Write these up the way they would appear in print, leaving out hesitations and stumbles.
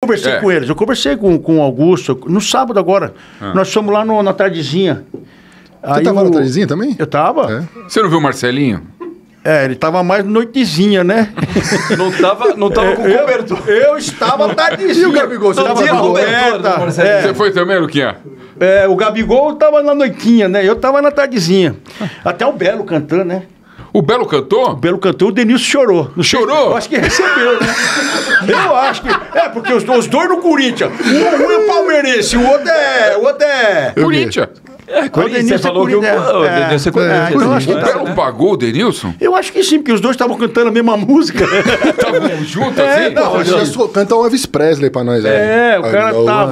conversei com eles. Eu conversei com o Augusto no sábado agora. Nós fomos lá na tardezinha. Você tava na tardezinha também? Eu tava. Você não viu o Marcelinho? Ele tava mais noitezinha, né? Não tava com cobertor. Eu estava tardezinha. E o Gabigol? Você tava tinha cobertor, Você foi também, Luquinha? O Gabigol tava na noitinha, né? Eu tava na tardezinha. Até o Belo cantando, né? O Belo cantou? O Belo cantou, o Denilson chorou. Não sei, Chorou? eu acho que recebeu, né? Eu acho que... porque os dois no Corinthians. Um é palmeirense, o outro é... Corinthians. Você falou que o Denilson é Corinthians. Então, acho que O Belo pagou o Denilson? Eu acho que sim, porque os dois estavam cantando a mesma música. Estavam juntos assim? não, Canta o Elvis Presley pra nós. o cara tava...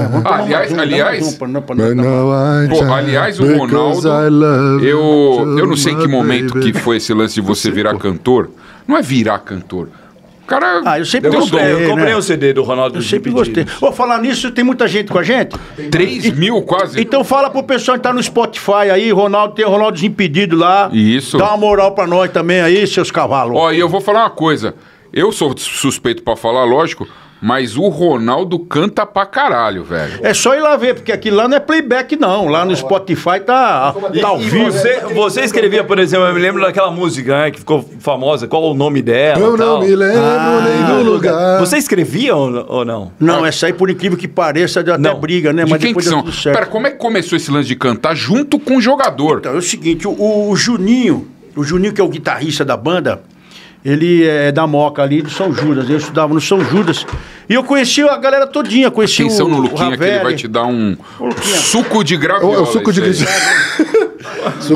Aliás, o Ronaldo... Eu não sei em que momento que foi esse lance de você virar cantor. Não é virar cantor. Cara, eu sempre deu gostei. dom. Eu comprei o CD do Ronaldo. Eu sempre gostei. Falar nisso, tem muita gente com a gente? 3 mil quase. Então fala pro pessoal que tá no Spotify aí, Ronaldo, tem o Ronaldo Desimpedido lá. Isso. Dá uma moral pra nós também aí, seus cavalos. Ó, e eu vou falar uma coisa. Eu sou suspeito pra falar, lógico, mas o Ronaldo canta pra caralho, velho. É só ir lá ver, porque aqui lá não é playback, não. Lá no Spotify tá ao vivo. Você escrevia, por exemplo, eu me lembro daquela música, né, que ficou famosa, qual o nome dela? Eu não me lembro nem do lugar. Você escrevia ou não? Não, essa aí, por incrível que pareça, deu até briga, né? De Mas quem depois que deu são? tudo certo. Pera, como é que começou esse lance de cantar junto com o jogador? Então, é o seguinte, o Juninho, que é o guitarrista da banda, ele é da Moca ali do São Judas. Eu estudava no São Judas. E eu conheci a galera todinha. Conheci Atenção no o Luquinha que ele vai te dar um suco de graviola. É o suco de...